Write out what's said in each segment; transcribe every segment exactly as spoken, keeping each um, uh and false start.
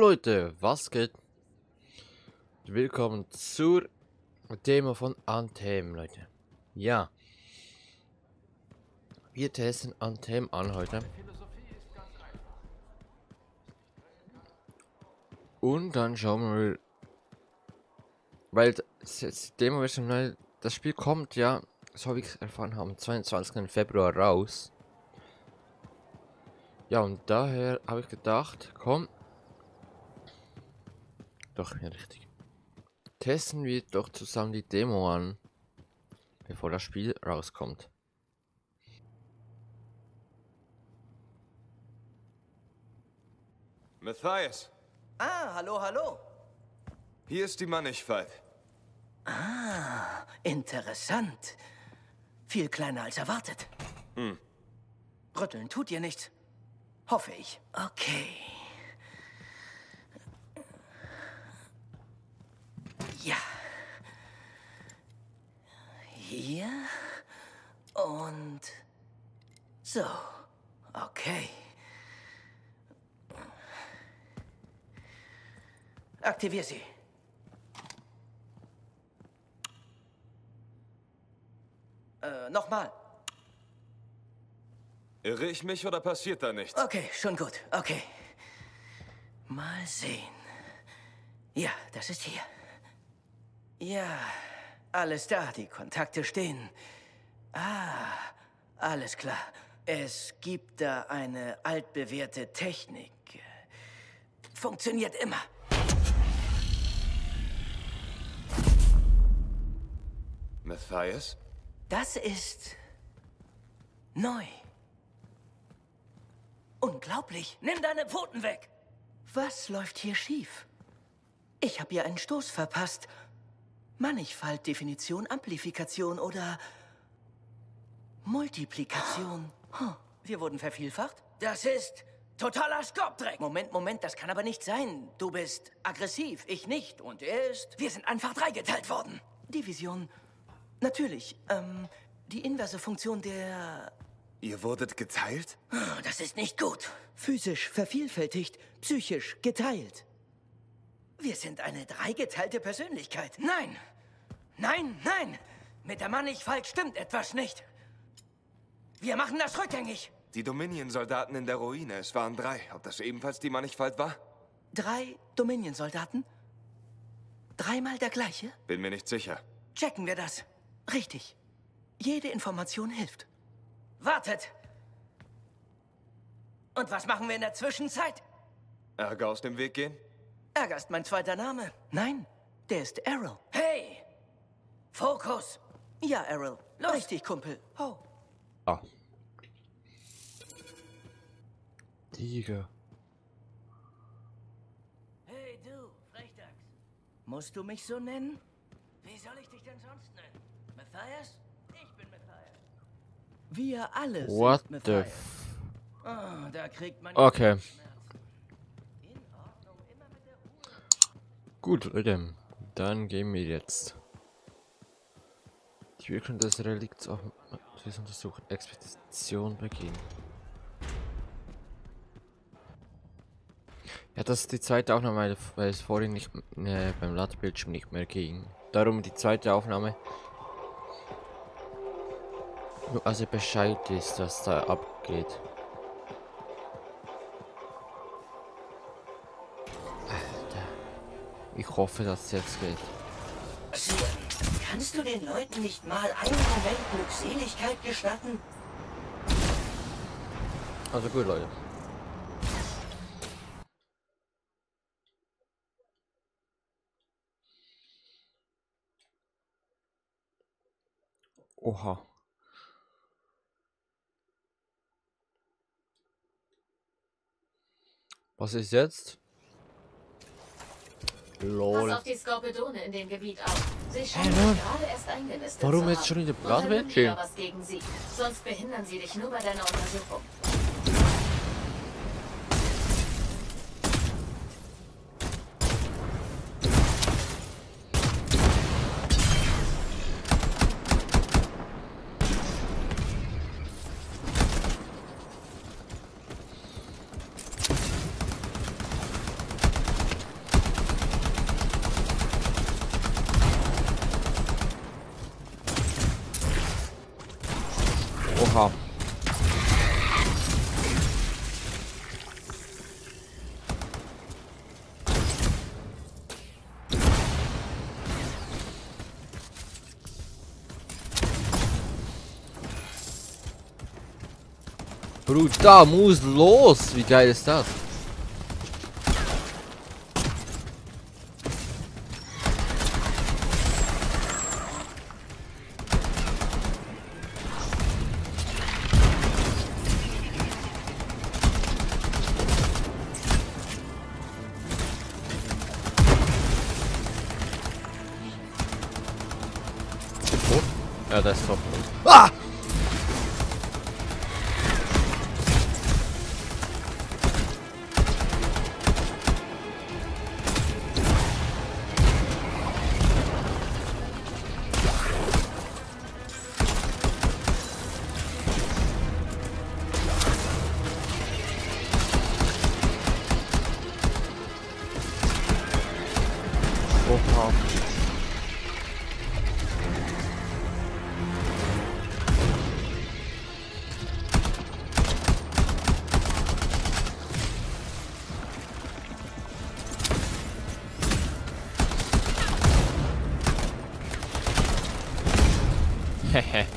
Leute, was geht? Willkommen zur Demo von Anthem, Leute. Ja, wir testen Anthem an heute. Und dann schauen wir mal, weil das Demo ist neu, das Spiel kommt ja, so wie ich es erfahren habe, am zweiundzwanzigsten Februar raus. Ja, und daher habe ich gedacht, komm, doch, ja richtig. Testen wir doch zusammen die Demo an, bevor das Spiel rauskommt. Matthias, Ah, hallo, hallo. hier ist die Mannigfalt. Ah, interessant. Viel kleiner als erwartet. Hm. Rütteln tut ihr nichts. Hoffe ich. Okay. Ja. Hier. Und so. Okay. Aktivier sie. Äh, nochmal. Irre ich mich oder passiert da nichts? Okay, schon gut. Okay. Mal sehen. Ja, das ist hier. Ja, alles da. Die Kontakte stehen. Ah, alles klar. Es gibt da eine altbewährte Technik. Funktioniert immer. Matthias? Das ist neu. Unglaublich. Nimm deine Pfoten weg. Was läuft hier schief? Ich habe hier einen Stoß verpasst. Mannigfalt, Definition, Amplifikation oder Multiplikation. Huh. Wir wurden vervielfacht? Das ist totaler Skopdreck. Moment, Moment, das kann aber nicht sein. Du bist aggressiv, ich nicht. Und er ist... Wir sind einfach dreigeteilt worden. Division. Natürlich. Ähm, die inverse Funktion der... Ihr wurdet geteilt? Oh, das ist nicht gut. Physisch vervielfältigt, psychisch geteilt. Wir sind eine dreigeteilte Persönlichkeit. Nein! Nein, nein! Mit der Mannigfalt stimmt etwas nicht. Wir machen das rückgängig. Die Dominion-Soldaten in der Ruine, es waren drei. Ob das ebenfalls die Mannigfalt war? Drei Dominion-Soldaten? Dreimal der gleiche? Bin mir nicht sicher. Checken wir das. Richtig. Jede Information hilft. Wartet! Und was machen wir in der Zwischenzeit? Ärger aus dem Weg gehen? Ärger ist mein zweiter Name. Nein, der ist Errol. Hey! Fokus! Ja, Errol. Los. Richtig, Kumpel. Oh. Ah. Tiger. Hey, du, Frechdachs. Musst du mich so nennen? Wie soll ich dich denn sonst nennen? Matthias? Ich bin Matthias. Wir alle What sind the Matthias. f... Oh, da kriegt man... Okay. In Ordnung, immer mit der Ruhe. Gut, Leute. Dann gehen wir jetzt. Die Wirkung des Relikts auf das untersuchen. Expedition beginnen. Ja, das ist die zweite Aufnahme, weil, weil es vorhin nicht äh, beim Ladebildschirm nicht mehr ging. Darum die zweite Aufnahme. Nur also Bescheid ist, was da abgeht. Alter. Ich hoffe, dass es jetzt geht. Kannst du den Leuten nicht mal einen Moment Glückseligkeit gestatten? Also gut, Leute. Oha. Was ist jetzt? Lol. Pass auf die Skorpidone in dem Gebiet auf. Sie scheinen Hey, Mann. gerade erst eingenistet Warum zu jetzt haben. schon in der Unternimm Blattwelt lieber was gegen sie. Sonst behindern sie dich nur bei deiner Untersuchung. Oha. Bruder, muss los! Wie geil ist das? Ja, das ist top. Ah! Oha. Hehe.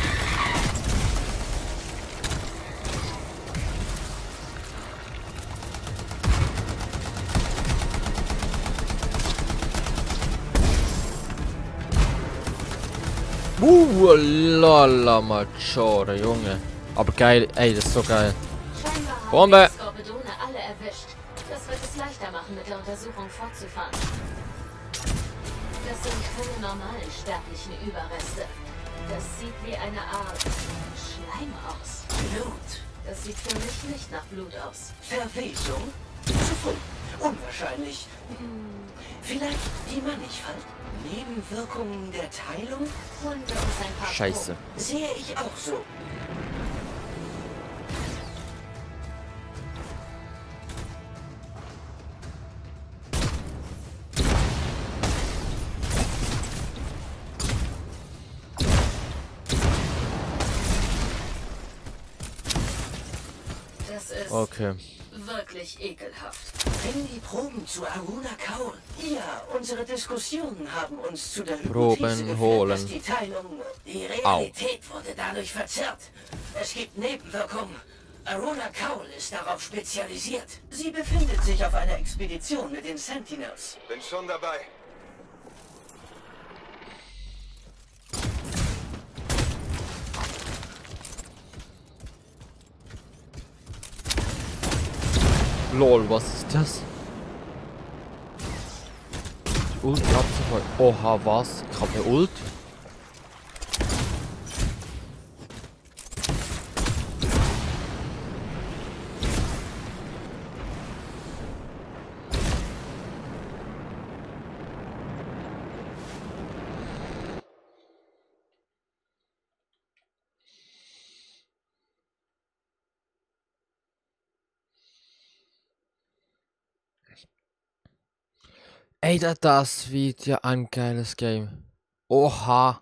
Uh, lala, Machore, Junge. Aber geil, ey, das ist so geil. Scheinbar haben Bombe! die Skorpidone alle erwischt. Das wird es leichter machen, mit der Untersuchung fortzufahren. Das sind keine normalen sterblichen Überreste. Das sieht wie eine Art Schleim aus. Blut. Das sieht für mich nicht nach Blut aus. Verwesung. Gefunden. Unwahrscheinlich. Hm, vielleicht die Mannigfalt. Nebenwirkungen der Teilung? Holen wir uns ein paar Scheiße. Sehe ich auch so. Das ist Okay. wirklich ekelhaft. Bring die Proben zu Aruna Kaul. Ja, unsere Diskussionen haben uns zu der Proben Hypothese geführt, holen. dass die Teilung, die Realität wurde dadurch verzerrt. Es gibt Nebenwirkungen. Aruna Kaul ist darauf spezialisiert. Sie befindet sich auf einer Expedition mit den Sentinels. Bin schon dabei. Lol, was ist das? Ult, ich hab sofort. Oha, was? Ich hab eine Ult. Ey, da- das wird ja ein geiles Game. Oha.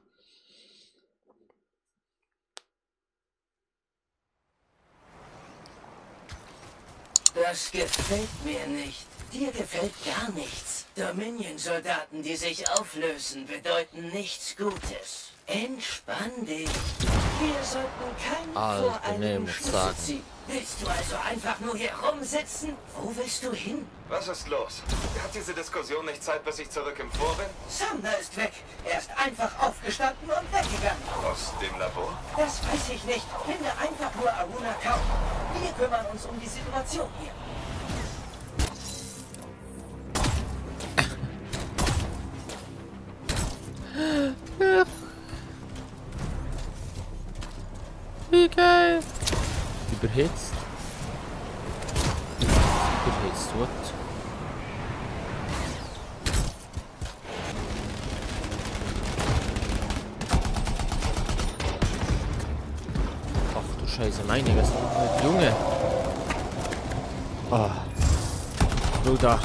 Das gefällt mir nicht. Dir gefällt gar nichts. Dominion-Soldaten, die sich auflösen, bedeuten nichts Gutes. Entspann dich. Wir sollten keinen Alter, vor nee, einem muss Schlüssel sagen. ziehen. Willst du also einfach nur hier rumsitzen? Wo willst du hin? Was ist los? Hat diese Diskussion nicht Zeit, bis ich zurück im Vor bin? Sumner ist weg. Er ist einfach aufgestanden und weggegangen. Aus dem Labor? Das weiß ich nicht. Finde einfach nur Aruna Kaul. Wir kümmern uns um die Situation hier. Wie geil. Überhitzt. Überhitzt, what? Ach du Scheiße, einiges. Junge. Ah. Bruder.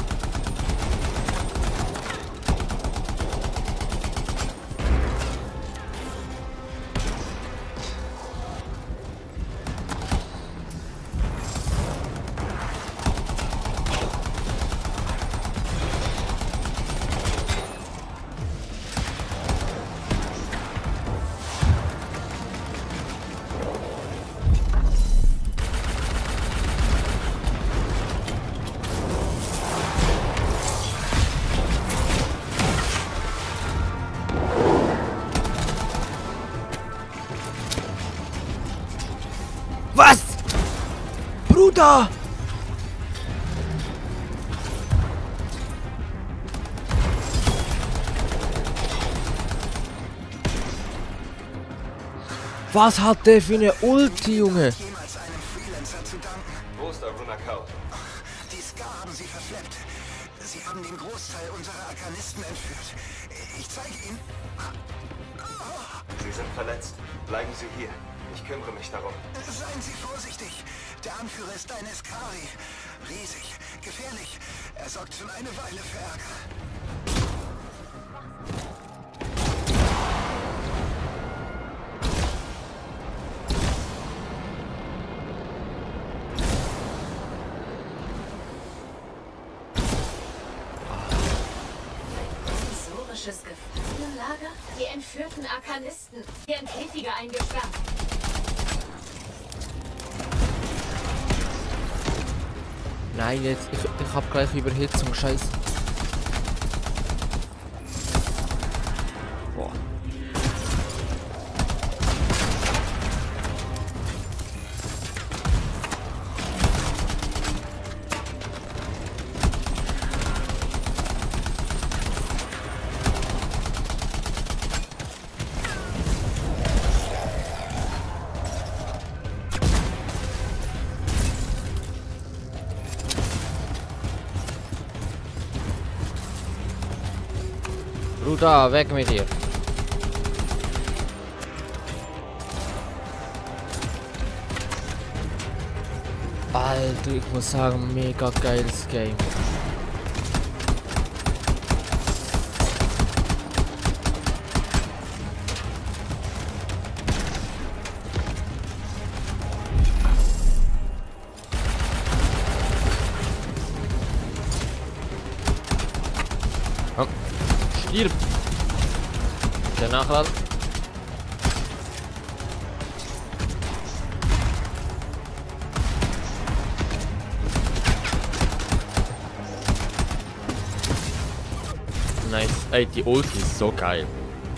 Bruder! Was hat der für eine Ulti, Junge? Jemals einem Freelancer zu danken. Wo ist Aruna Kau? Die Scar haben sie verschleppt. Sie haben den Großteil unserer Arkanisten entführt. Ich zeige Ihnen. Sie sind verletzt. Bleiben Sie hier. Ich kümmere mich darum. Seien Sie vorsichtig. Der Anführer ist ein Eskari. Riesig, gefährlich. Er sorgt schon eine Weile für Ärger. Provisorisches Gefangenenlager? Die entführten Arkanisten. Hier in Käfige eingesperrt. Nein, jetzt. Ich, ich hab gleich Überhitzung, scheiße. Boah. Bruder, weg mit dir. Alter, ich muss sagen, mega geiles Game. Komm. Stirb! Der Nachladen. Nice. Ey, die Ulti ist so geil.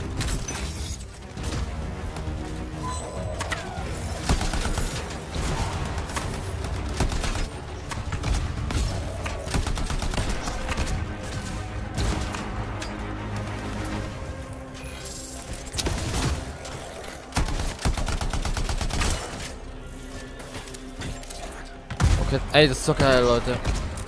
Okay, ey, das ist so geil, Leute.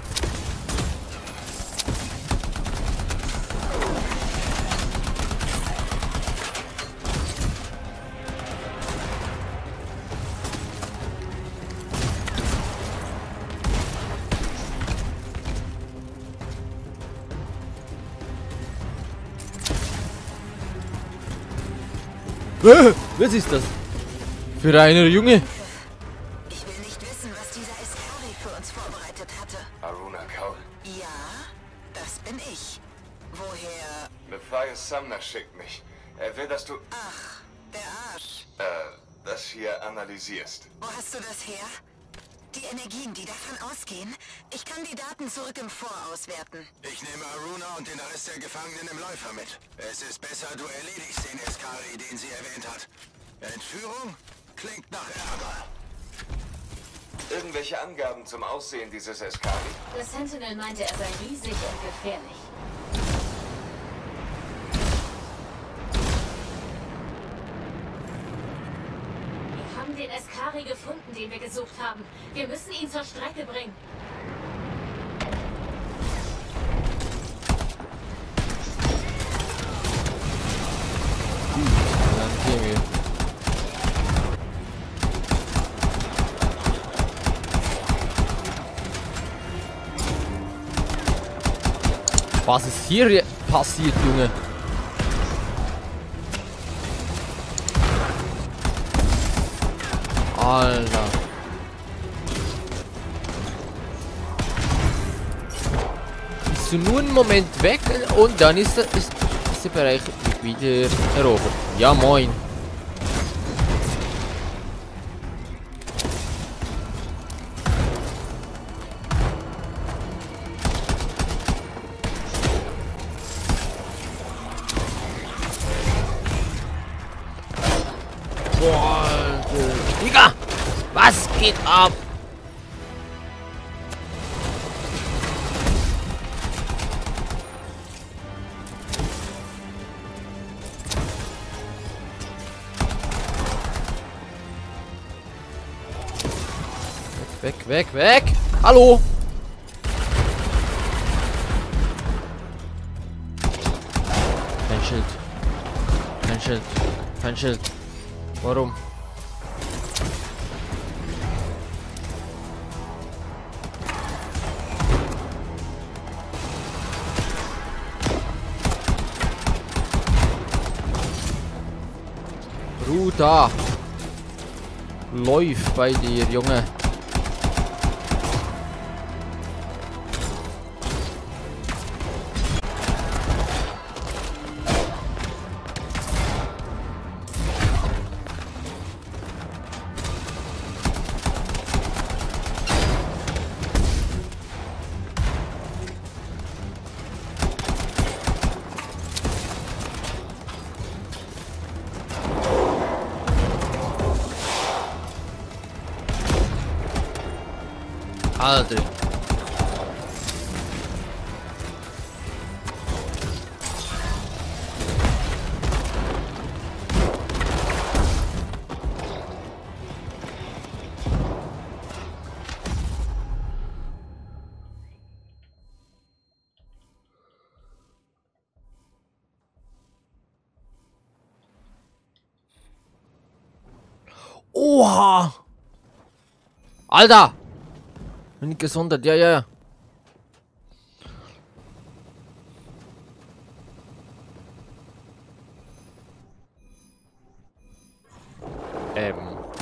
Äh, was ist das? Für einer Junge? Ich will nicht wissen, was dieser Eskari für uns vorbereitet hatte. Aruna Kau? Ja, das bin ich. Woher? Matthias Sumner schickt mich. Er will, dass du, Ach, der Arsch. äh, das hier analysierst. Wo hast du das her? Die Energien, die davon ausgehen? Ich kann die Daten zurück im Vor auswerten. Ich nehme Aruna und den Rest der Gefangenen im Läufer mit. Es ist besser, du erledigst den Eskari, den sie erwähnt hat. Entführung klingt nach Ärger. Irgendwelche Angaben zum Aussehen dieses Eskari? Der Sentinel meinte, er sei riesig und gefährlich. Wir haben den Eskari gefunden, den wir gesucht haben. Wir müssen ihn zur Strecke bringen. Dann gehen wir. Was ist hier passiert, Junge? Alter. Bist du nur einen Moment weg und dann ist der, ist, ist der Bereich wieder erobert. Ja, moin. Boah, Alter. Digga! Was geht ab? Weg, weg, weg! Hallo! Kein Schild. Kein Schild. Kein Schild. Warum? Bruder! Läuft bei dir, Junge. Alter. Oha! Alter! Bin ich gesundert, ja, ja, ja. Ähm.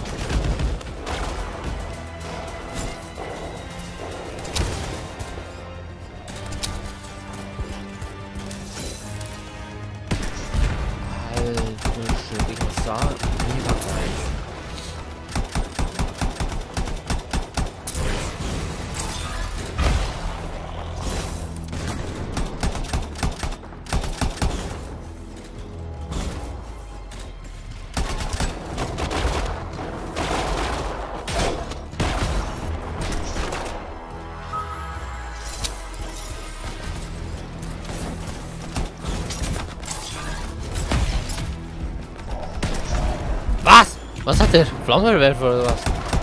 Alter Schwede, ich sah mega geil. Was? Was hat der? Flammenwerfer oder was?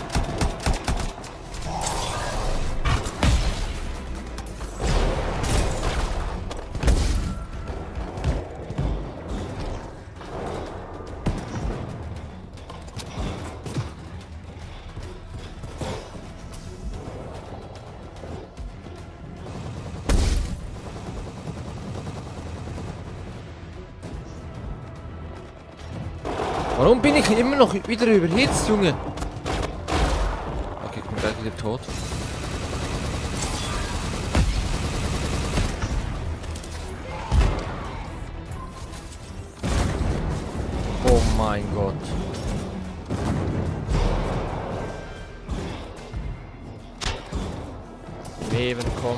Warum bin ich immer noch wieder überhitzt, Junge? Okay, ich bin gleich wieder tot. Oh mein Gott. Leben, komm.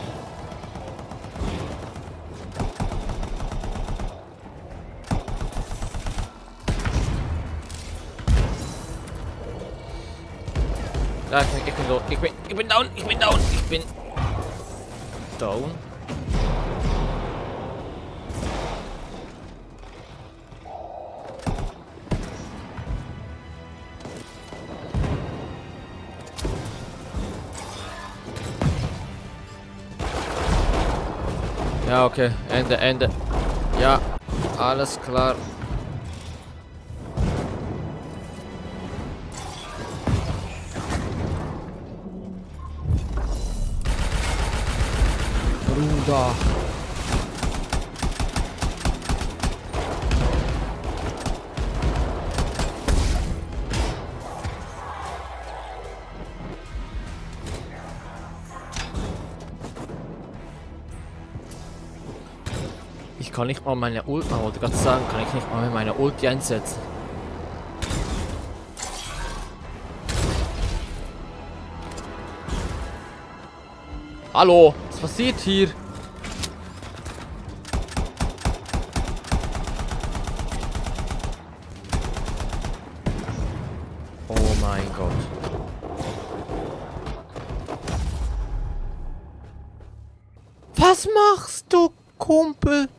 Ja, ich bin, ich bin so, ich bin, ich bin down, ich bin down, ich bin down. Ja, okay, Ende, Ende. Ja, alles klar. Bruder. Ich kann nicht mal meine Ulti, ich wollte gerade sagen, kann ich nicht mal meine Ulti einsetzen. Hallo, was passiert hier? Oh mein Gott. Was machst du, Kumpel?